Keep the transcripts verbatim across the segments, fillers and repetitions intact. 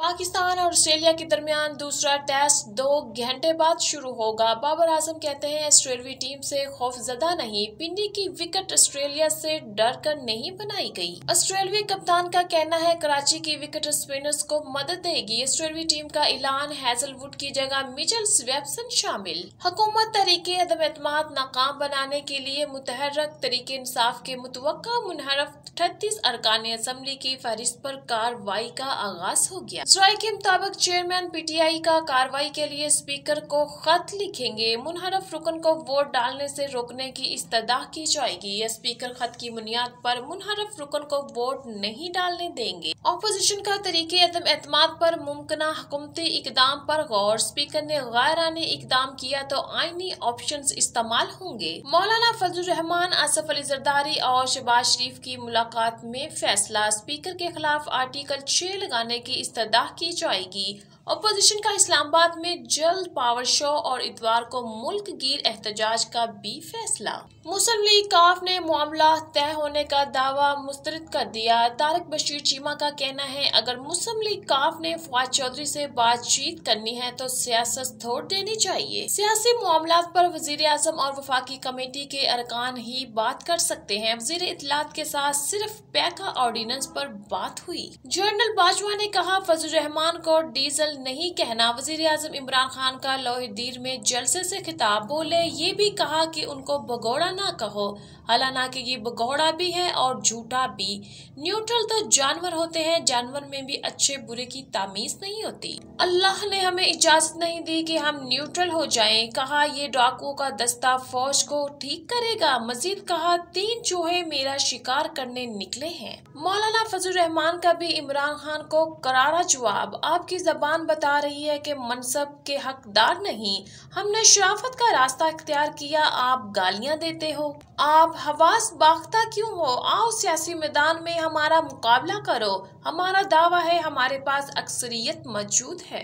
पाकिस्तान और ऑस्ट्रेलिया के दरमियान दूसरा टेस्ट दो घंटे बाद शुरू होगा। बाबर आजम कहते हैं ऑस्ट्रेलियाई टीम से खौफजदा नहीं, पिंडी की विकेट ऑस्ट्रेलिया से डर कर नहीं बनाई गई। ऑस्ट्रेलियाई कप्तान का कहना है कराची की विकेट स्पिनर्स को मदद देगी। ऑस्ट्रेलियाई टीम का ऐलान, हैजलवुड की जगह मिचेल स्वेप्सन शामिल। हुकूमत तहरीके अदम एतमाद नाकाम बनाने के लिए मुतहर्रक तरीके इंसाफ के मुतवक्का मुनहरफ अड़तीस अरकान असम्बली की फहरिस्त पर कार्रवाई का आगाज हो गया। इसराइल के मुताबिक चेयरमैन पीटीआई का कार्रवाई के लिए स्पीकर को खत लिखेंगे। मुनहरफ रुकन को वोट डालने से रोकने की इस्तदा की जाएगी। स्पीकर खत की बुनियाद पर मुनहरफ रुकन को वोट नहीं डालने देंगे। ऑपोजिशन का तरीके अदम एतमाद पर मुमकिना हुकूमती इकदाम पर गौर। स्पीकर ने गैरानी इकदाम किया तो आईनी ऑप्शन इस्तेमाल होंगे। मौलाना फजल रहमान, आसिफ अली जरदारी और शहबाज शरीफ की मुलाकात में फैसला। स्पीकर के खिलाफ आर्टिकल छह लगाने की इस्तदा की जाएगी। अपोजिशन का इस्लामाबाद में जल्द पावर शो और इतवार को मुल्क गिर एहतजाज का भी फैसला। मुस्लिम लीग काफ ने मामला तय होने का दावा मुस्तरद कर दिया। तारिक बशीर चीमा का कहना है, अगर मुस्लिम लीग काफ ने फवाद चौधरी से बातचीत करनी है तो सियासत छोड़ देनी चाहिए। सियासी मामला पर वजीर आजम और वफाकी कमेटी के अरकान ही बात कर सकते हैं। वजीर इत्तलात के साथ सिर्फ पैका ऑर्डिनेंस पर बात हुई। जनरल बाजवा ने कहा, फजल रहमान को डीजल नहीं कहना। वजीर आजम इमरान खान का लोहदीर में जलसे से खिताब। बोले, ये भी कहा कि उनको भगोड़ा ना कहो, हालांकि ये भगोड़ा भी है और झूठा भी। न्यूट्रल तो जानवर होते हैं, जानवर में भी अच्छे बुरे की तामीज नहीं होती। अल्लाह ने हमें इजाजत नहीं दी कि हम न्यूट्रल हो जाएं। कहा, ये डाकुओं का दस्ता फौज को ठीक करेगा। मजीद कहा, तीन चूहे मेरा शिकार करने निकले हैं। मौलाना फजल रहमान का भी इमरान खान को करारा जवाब। आपकी जबान बता रही है कि मनसब के हकदार नहीं, हमने शराफत का रास्ता इख्तियार किया, आप गालियां देते हो। आप हवास बाख्ता क्यों हो? आओ सियासी मैदान में हमारा मुकाबला करो। हमारा दावा है, हमारे पास अक्सरियत मौजूद है।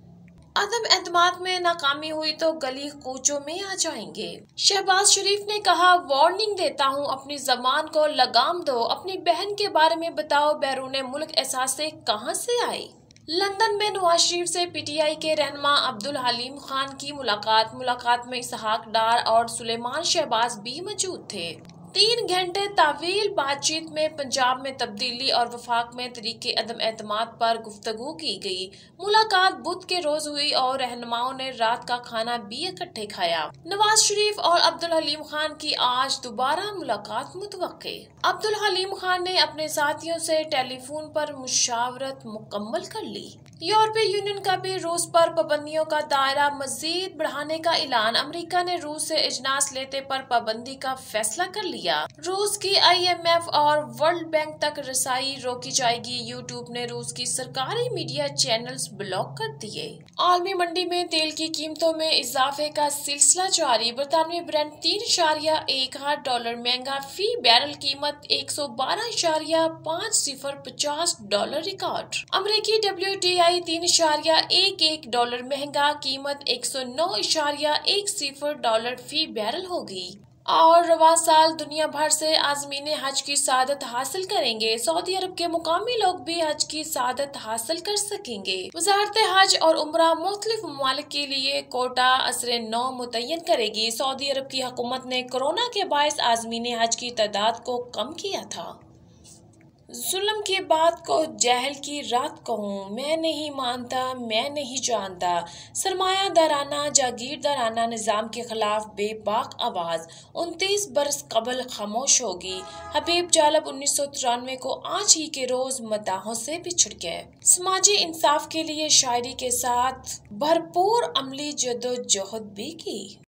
अदम एतमाद में नाकामी हुई तो गली कूचों में आ जाएंगे। शहबाज शरीफ ने कहा, वार्निंग देता हूँ, अपनी जबान को लगाम दो। अपनी बहन के बारे में बताओ, बैरून मुल्क एहसासे कहाँ से आई? लंदन में नवाज शरीफ से पीटीआई के रहनुमा अब्दुल हलीम खान की मुलाकात। मुलाकात में इसहाक डार और सुलेमान शहबाज भी मौजूद थे। तीन घंटे तावील बातचीत में पंजाब में तब्दीली और वफाक में तरीके अदम एतमाद पर गुफ्तगू की गई। मुलाकात बुध के रोज हुई और रहनुमाओं ने रात का खाना भी इकट्ठे खाया। नवाज शरीफ और अब्दुल हलीम खान की आज दोबारा मुलाकात मुतवक्के। अब्दुल हलीम खान ने अपने साथियों से टेलीफोन पर मुशावरत मुकम्मल कर ली। यूरोपीय यूनियन का भी रूस पर पाबंदियों का दायरा मजीद बढ़ाने का ऐलान। अमेरिका ने रूस से इजनास लेते पर पाबंदी का फैसला कर लिया। रूस की आईएमएफ और वर्ल्ड बैंक तक रसाई रोकी जाएगी। यूट्यूब ने रूस की सरकारी मीडिया चैनल्स ब्लॉक कर दिए। आलमी मंडी में तेल की कीमतों में इजाफे का सिलसिला जारी। बरतानवी ब्रेंट तीन इशारिया एक आठ डॉलर महंगा, फी बैरल कीमत एक सौ बारह इशारिया पाँच सिफर पचास डॉलर रिकॉर्ड। अमरीकी डब्ल्यू टी आई तीन इशारिया एक एक डॉलर महंगा, कीमत एक सौ नौ इशारिया एक सिफर डॉलर फी बैरल होगी। और रवा साल दुनिया भर से आज़मीन हज की सादत हासिल करेंगे। सऊदी अरब के मुकामी लोग भी हज की सादत हासिल कर सकेंगे। वजारत हज और उम्रा मुख्तलिफ ममालिक के लिए कोटा असरे नौ मुतय्यन करेगी। सऊदी अरब की हुकूमत ने कोरोना के बायस आज़मीन हज की तादाद को कम किया था। जुल्म की बात को जहल की रात कहूँ, मैं नहीं मानता, मैं नहीं जानता। सरमायादाराना जागीरदाराना निज़ाम के खिलाफ बेबाक आवाज़ उनतीस बरस कबल खामोश होगी। हबीब जालब उन्नीस सौ तिरानवे को आज ही के रोज मदाहों से बिछड़ गए। समाजी इंसाफ के लिए शायरी के साथ भरपूर अमली जदोजहद भी की।